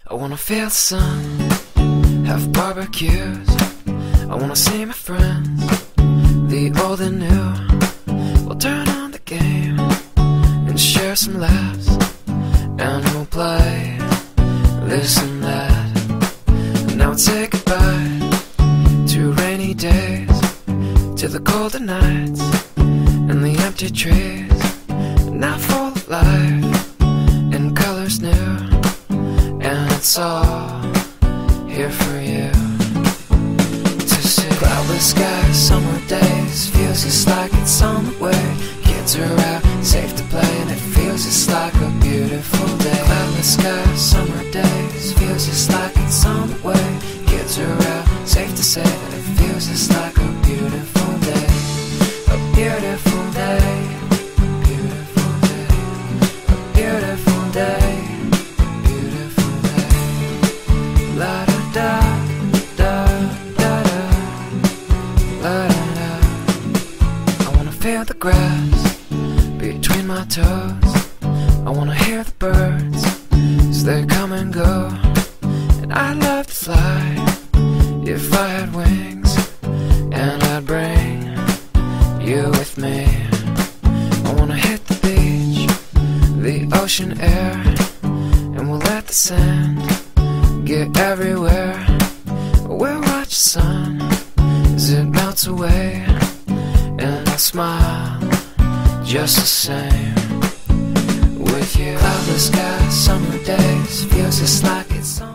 I wanna feel the sun, have barbecues. I wanna see my friends, the old and new. We'll turn on the game and share some laughs, and we'll play this and that. And I would say goodbye to rainy days, to the colder nights and the empty trees. Now full of life and colors new, and it's all here for you to see. Cloudless skies, summer days, feels just like it's on the way. Kids are out, safe to play, and it feels just like a beautiful day. Cloudless skies, summer days, feels just like it's on the way. Kids are out, safe to say that it feels just like a beautiful day. A beautiful day. La da da da da da, la da da. I wanna feel the grass between my toes. I wanna hear the birds as they come and go. And I'd love to fly if I had wings, and I'd bring you with me. I wanna hit the beach, the ocean air, and we'll let the sand get everywhere. We'll watch the sun as it melts away, and I'll smile just the same with you. Cloudless skies, summer days, feels just like it's on.